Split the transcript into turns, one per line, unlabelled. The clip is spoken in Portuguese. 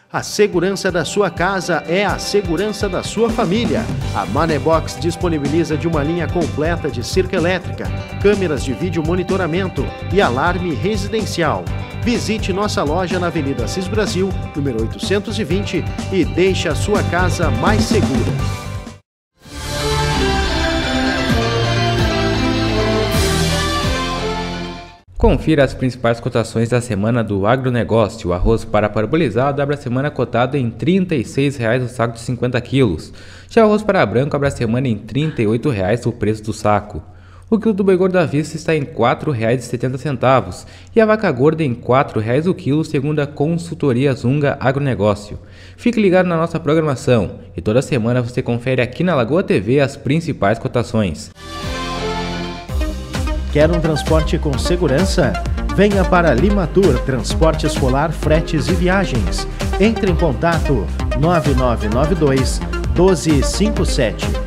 A segurança da sua casa é a segurança da sua família. A Manebox disponibiliza de uma linha completa de cerca elétrica, câmeras de vídeo monitoramento e alarme residencial. Visite nossa loja na Avenida Assis Brasil, número 820 e deixe a sua casa mais segura.
Confira as principais cotações da semana do agronegócio. O arroz parabolizado abre a semana cotado em R$ 36,00 o saco de 50 quilos. Já o arroz para branco abre a semana em R$ 38,00 o preço do saco. O quilo do boi gordo à vista está em R$ 4,70 e a vaca gorda em R$ 4,00 o quilo, segundo a consultoria Zunga Agronegócio. Fique ligado na nossa programação e toda semana você confere aqui na Lagoa TV as principais cotações.
Quer um transporte com segurança? Venha para Limatur Transporte Escolar, Fretes e Viagens. Entre em contato 9992 1257.